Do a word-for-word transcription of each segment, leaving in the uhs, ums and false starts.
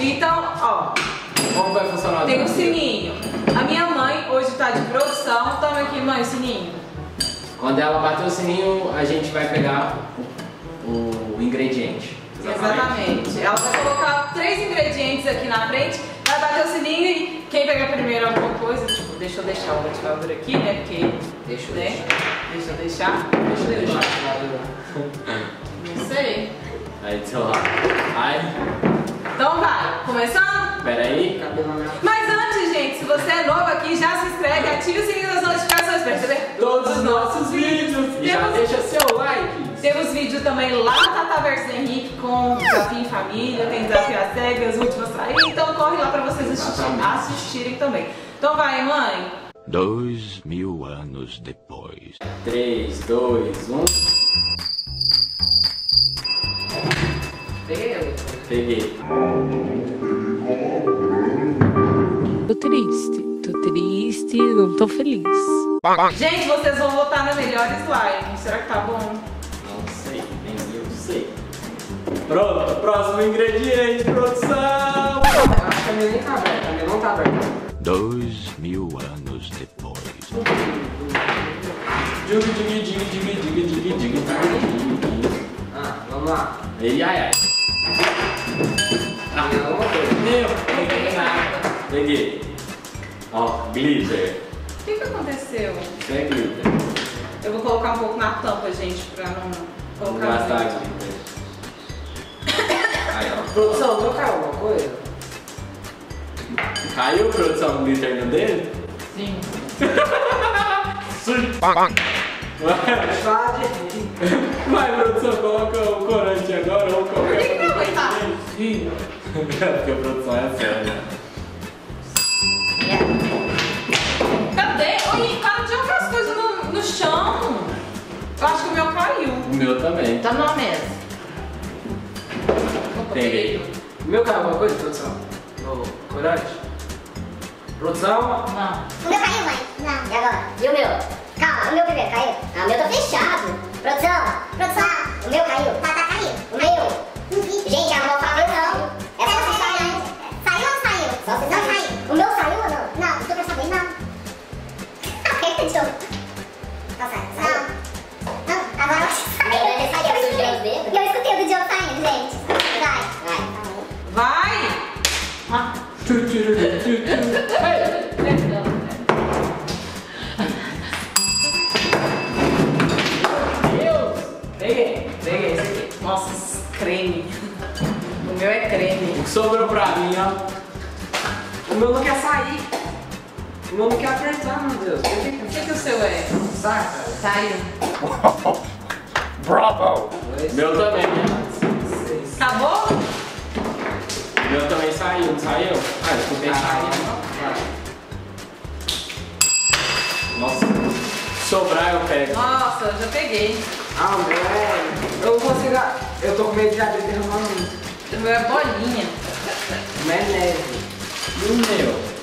Então, ó. Como vai funcionar? Tem um sininho. A minha mãe hoje tá de produção. Toma aqui, mãe, o sininho. Quando ela bater o sininho, a gente vai pegar o, o ingrediente. Exatamente. Exatamente. Ela vai colocar três ingredientes aqui na frente, vai bater o sininho e quem pegar primeiro alguma coisa, tipo, deixa eu deixar o ventilador aqui, né? Porque. Deixa eu né? deixar. Deixa eu deixar. Deixa eu deixar. Não sei. Aí, sei lá. Ai. Então vai, começando? Pera aí. Mas antes, gente, se você é novo aqui, já se inscreve, ative o sininho das notificações para receber todos os nossos vídeos. E já deixa seu like. Temos vídeo também lá no Tataverso Henrique com Desafio em Família, tem Desafio às Cegas, últimas saídas, então corre lá para vocês assistir, assistirem também. Então vai, mãe. Dois mil anos depois. Três, dois, um. Peguei. Peguei. Tô triste, tô triste, não tô feliz. Gente, vocês vão votar na melhor slime. Será que tá bom? Não sei, nem eu sei. Pronto, próximo ingrediente, produção! Eu acho que a minha nem tá aberta, a minha não tá aberta. Dois mil anos depois. Diga, diga, diga, diga, diga, diga, diga, diga. Ah, vamos lá. Ei, ai, ai. Ah, alguma coisa. Meu, não peguei nada. Peguei. Ó, glitter. O que que aconteceu? Isso é glitter. Eu vou colocar um pouco na tampa, gente, pra não Vamos colocar gastar muito. glitter. Aí, ó. Produção, não caiu alguma coisa? Caiu, produção, o glitter no dedo? Sim. Pode. Vai, produção, coloca o corante agora ou qualquer Por que que minha mãe tá? Ih, porque a produção é séria. Cadê? Oi, para de jogar as coisas no, no chão. Eu acho que o meu caiu. O meu também. Tá numa mesa. Opa, Peguei. O meu caiu alguma coisa, produção? No corante? Produção? Não. O meu caiu, mãe? Não. E agora? E o meu? Calma, o meu primeiro caiu. Ah, o meu tá fechado. Produção? Produção? O meu caiu. Tá, tá, caiu. O meu? Gente, a avó falou não. É só você sair. Saiu ou não saiu? Só você não saiu. O meu saiu ou não? Não, não tô pra saber, não. Tá certo. Não. Não, agora eu saiu. Eu escutei o do Diogo saindo, gente. Vai. Vai. Vai! Ah. Deus! Peguei, peguei esse aqui. Nossa, creme. O meu é creme. O que sobrou pra mim, ó. O meu não quer sair. O meu não quer apertar, meu Deus. Por que O que, que o seu é? saca? Saiu. Bravo! Meu também. Acabou? Meu também saiu, não saiu? Ah, eu escutei sair. Nossa. Sobrar eu pego. Nossa, eu já peguei. Ah, o meu é... Eu não consigo... Eu tô com medo de abrir e derramar muito. O meu é bolinha. O meu é neve. E o meu?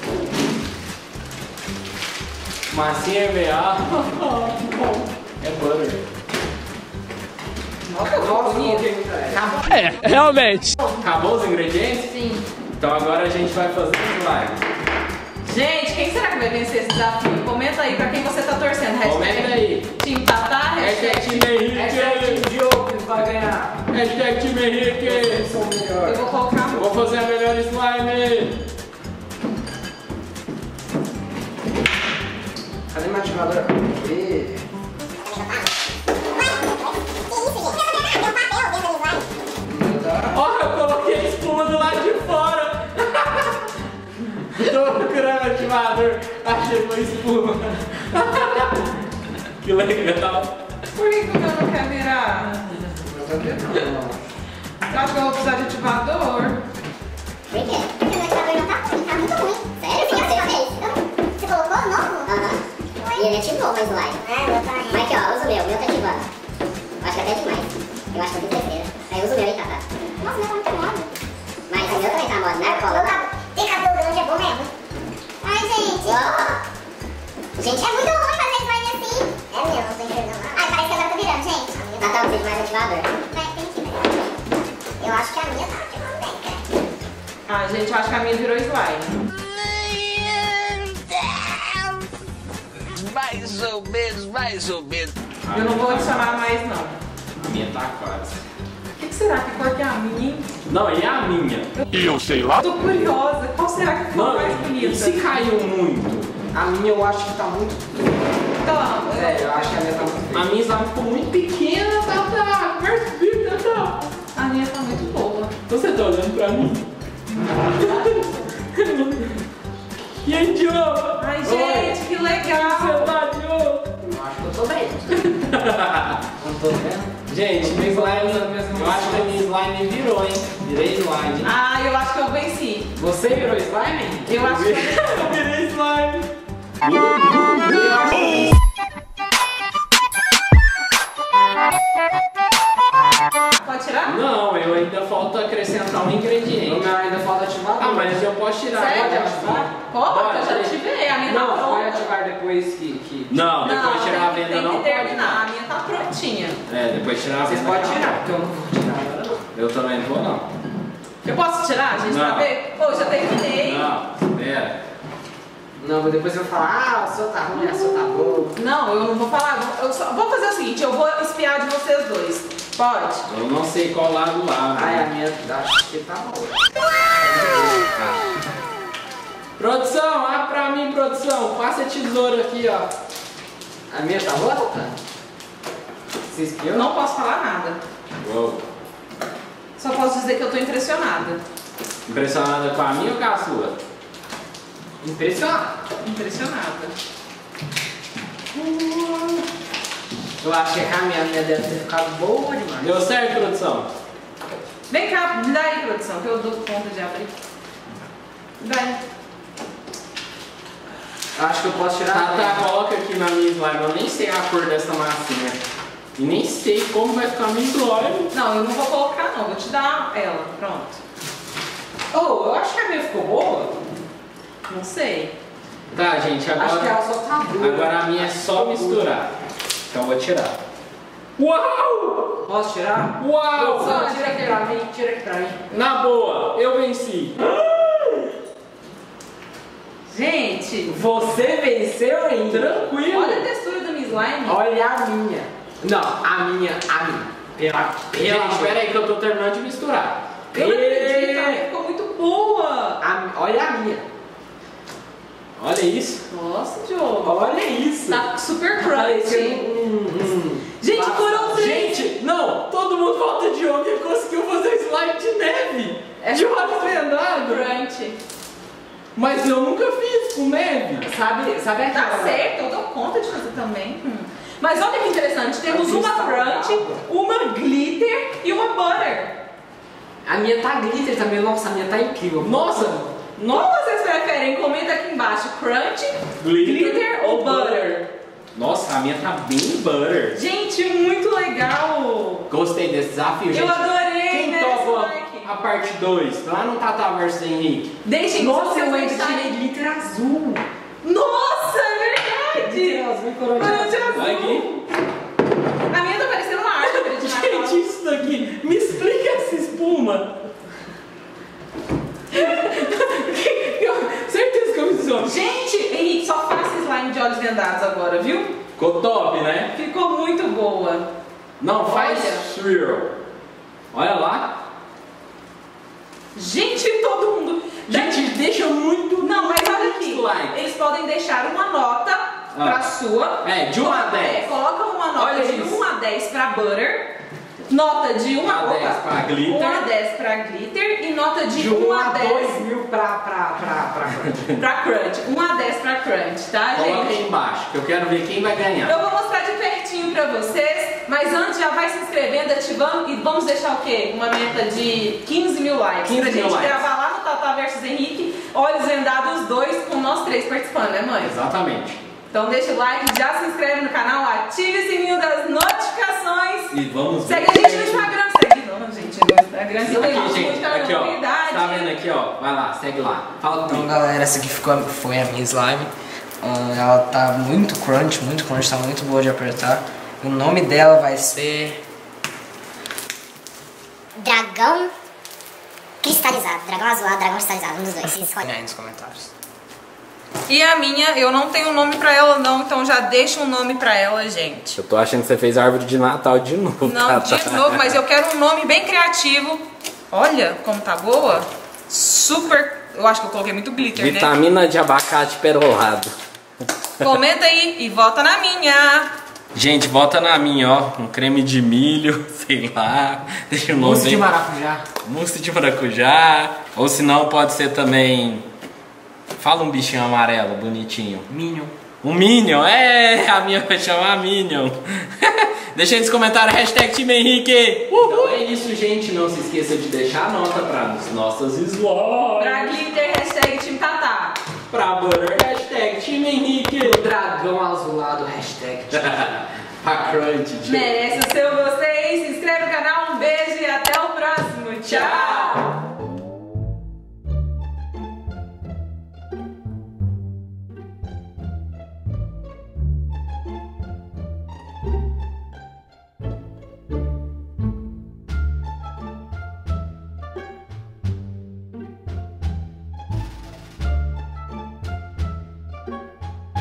Massinha E V A. É butter. Nossa, Nossa, bonito. coloquei muita neve. Acabou? É, realmente. Acabou os ingredientes? Sim. Então agora a gente vai fazer o slime. Gente, quem será que vai vencer esse desafio? Comenta aí pra quem você tá torcendo. Comenta aí. Team Tatá, Hashtag hashtag Time Henrique. Hashtag Diogo que vai ganhar. Hashtag Time Henrique. Eles são Eu melhores. vou colocar Eu vou fazer a melhor slime. Cadê meu ativador? Ih. Ó, eu coloquei a espuma do lado de fora. Tô procurando o ativador. Achei uma espuma. Que legal. Por que, que o meu não quer virar? Não tá vendo? Eu acho que eu vou precisar de ativador. Por quê? Porque o meu ativador não tá ruim, tá muito ruim. Sério? Sim, você fez? Você colocou novo? Aham. E ele ativou o slime. É, meu tá aí. Mas aqui, ó, usa o meu, o meu tá ativando. Eu acho que até é demais. Eu acho que eu fiz besteira. Aí usa o meu aí, tá, tá? Nossa, o meu tá muito moda. Mas o meu também tá moda, né? Cola lá. Tem cabelo grande, é bom mesmo. Ai, gente. Oh. Gente, é muito ruim fazer slime assim. É mesmo, não tô enxergando nada. Ai, parece que agora tá virando, gente. Ah, tá, precisa de mais ativador. Vai, tem que ver. Eu acho que a minha tá ativando bem, cara. Ah, gente, eu acho que a minha virou slime. Mais ou menos, mais ou menos. Eu não vou adicionar mais, não. A minha tá quase. O que, que será? Que cor que é a minha, hein? Não, e a minha? E eu sei lá. Tô curiosa. Qual será que ficou Não, mais bonita? e se caiu muito? A minha eu acho que tá muito. Então, eu- É, eu acho que a minha tá muito. A minha slime ficou muito pequena, Tata. Percebi, Tata. a minha tá muito boa. Você tá olhando pra mim? E aí, Diogo? Ai, gente, que legal. Você tá, Diogo? Eu acho que eu tô bem. Não tô vendo. Gente, minha slime, eu acho que a minha slime virou, hein? Virei slime. Ah, eu acho que eu venci. Você virou slime? Eu acho que eu Eu virei slime. Eu acho que... Pode tirar? Não, eu ainda falta acrescentar um O ingrediente. meu ainda falta ativar. Ah, mas eu posso tirar. Sério? Pode ativar? Pode, Pode. eu já ativei. A minha tá Não, vai pronta. ativar depois que. que... Não, depois Não, tirar a tem, que- venda tem não que pode. terminar. A minha tá prontinha. É, depois tirar a Vocês venda. podem não tirar, pode. porque eu não vou tirar agora não. Eu também não vou, não. Eu posso tirar, gente, pra Não. ver? Pô, já terminei. Não, espera. Não, mas depois eu vou falar, ah, o seu tá ruim, a sua tá boa. Não, eu não vou falar. Eu só, vou fazer o seguinte, eu vou espiar de vocês dois. Pode? Eu não sei qual lado lá. Ai, a né? minha acho que tá boa. Produção, ah pra mim, produção. Passa a tesoura aqui, ó. A minha tá boa, Tata? Você espiou? Eu não posso falar nada. Uou. Só posso dizer que eu tô impressionada. Impressionada com a minha ou com a sua? Impressionado. Impressionada. Eu acho que a minha, a minha deve ter ficado boa demais. Deu certo, produção? Vem cá, me dá aí, produção, que eu dou conta de abrir. Vai. Eu acho que eu posso tirar a Tá, minha. tá, coloca aqui na minha slime. Eu nem sei a cor dessa massinha. E nem sei como vai ficar a minha slime. Não, eu não vou colocar não, vou te dar ela. Pronto. Oh, eu acho que a minha ficou boa. Não sei. Tá, gente, agora. Acho que ela só tá boa. Agora a minha é só misturar. Então eu vou tirar. Uau! Posso tirar? Uau! Só tira aqui pra mim, tira aqui pra mim. Na boa, eu venci. Gente, Você venceu ainda. Tranquilo. olha a textura da minha slime. Olha a minha. Não, a minha, a minha. Pela, pela Gente, espera aí que eu tô terminando de misturar. Eu não acredito, a minha ficou muito boa. A- olha a minha. Olha isso. Nossa, Diogo. Olha isso. Tá super Parecendo crunchy. um, um, Gente, Passa. foram três. Gente, não, todo mundo volta de ontem e conseguiu fazer slime de neve. É de olho vendado. Crunchy. Mas eu nunca fiz com neve. Sabe, sabe aquela... Tá certo, eu dou conta de fazer também. Hum. Mas olha que interessante, temos uma crunch, uma glitter e uma butter. A minha tá glitter também. Nossa, a minha tá incrível. Nossa, Qual vocês preferem? Comenta aqui embaixo, crunch, Glitter glitter ou butter? nossa, a minha tá bem butter. Gente, muito legal. Gostei desse desafio, gente. Eu adorei, Quem né, topa Spike? a parte dois? Lá no Tata versus Henrique. Deixem Nossa, vocês eu ainda deixarem- tirei glitter azul. Nossa, é verdade. Glitter azul e coroa de Coroa de azul. azul. Olha aqui. A minha tá parecendo uma árvore de Natal. Gente, isso daqui, me explica essa espuma. Certeza que eu fiz isso. Gente, Henrique, só faça slime de olhos vendados agora, viu? Ficou top, né? Ficou muito boa. Não, faz Olha. swirl. Olha lá. Gente, todo mundo... Gente, deixa muito... Não, mas olha aqui. Like. Eles podem deixar uma nota pra sua. É, de um a Coloca- dez. é, Coloca uma nota Olha de isso. um a dez pra butter. Nota de um a um a dez pra glitter. um a dez pra glitter. E nota de, De um um a a dez dois mil pra, pra, pra, pra crunch. pra crunch. um a dez pra crunch, tá, Coloca aí gente? embaixo, que eu quero ver quem vai ganhar. Eu vou mostrar de pertinho pra vocês, mas antes já vai se inscrevendo, ativando e vamos deixar o quê? Uma meta de quinze mil likes. quinze pra mil gente likes. gravar lá no Tata versus Henrique, olhos vendados, os dois, com nós três participando, né, mãe? Exatamente. Então deixa o like, já se inscreve no canal, ative o sininho das notificações. E vamos ver. Segue a gente no Instagram, segue não, gente, no Instagram, que tem Aqui, gente, muita aqui, ó. novidade. Tá vendo aqui, ó? Vai lá, segue lá. Fala Então comigo. galera, essa aqui ficou, foi a minha slime. Ah, ela tá muito crunch, muito crunch, tá muito boa de apertar. O nome dela vai ser... Dragão cristalizado. Dragão azulado, dragão cristalizado. Um dos dois. Vocês escolhem Aí nos comentários. E a minha, eu não tenho nome pra ela não, então já deixa um nome pra ela, gente. Eu tô achando que você fez a árvore de Natal de novo. Não, Tata. de novo, mas eu quero um nome bem criativo. Olha como tá boa. Super, eu acho que eu coloquei muito glitter, né? Vitamina de abacate perolado. Comenta aí e vota na minha. Gente, vota na minha, ó. Um creme de milho, sei lá. Deixa o nome Mousse de bem- maracujá. Mousse de maracujá. Ou se não, pode ser também... Fala um bichinho amarelo, bonitinho. Minion. Um Minion, é, a minha vai chamar Minion. Deixa aí nos comentários, hashtag Time Henrique. Uhul. Então é isso, gente. Não se esqueça de deixar a nota para as nossas slides. Pra glitter, hashtag Time Tatá. Pra butter, hashtag Time Henrique. Dragão azulado, hashtag. Pra crunch, gente. Merece o seu gostei, se inscreve no canal, um beijo e até o próximo. Tchau!